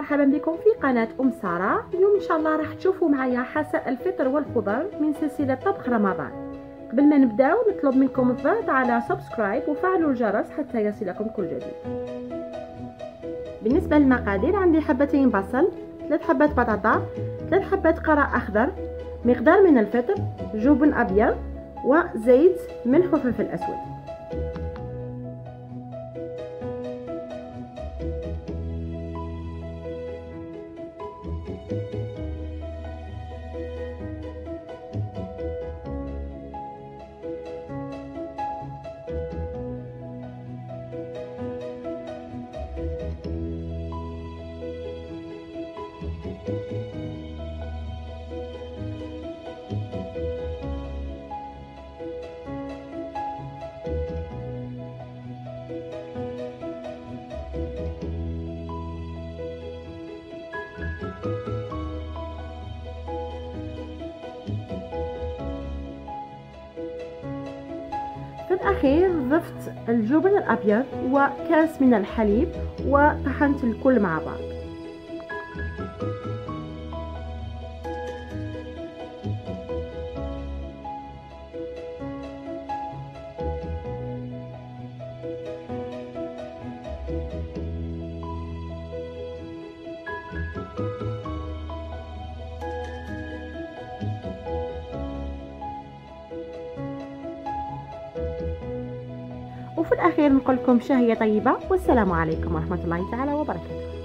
ومرحبا بكم في قناة سارة. اليوم إن شاء الله راح تشوفوا معايا حساء الفطر والخضر من سلسلة طبخ رمضان. قبل ما نبداو نطلب منكم الضغط على سبسكرايب وفعلوا الجرس حتى يصلكم كل جديد. بالنسبة للمقادير عندي حبتين بصل، 3 حبات بطاطا، 3 حبات قرع أخضر، مقدار من الفطر، جبن أبيض وزيت، ملح وفلفل أسود. في الأخير ضفت الجبن الأبيض وكاس من الحليب وطحنت الكل مع بعض. وفي الأخير نقول لكم شهية طيبة، والسلام عليكم ورحمة الله تعالى وبركاته.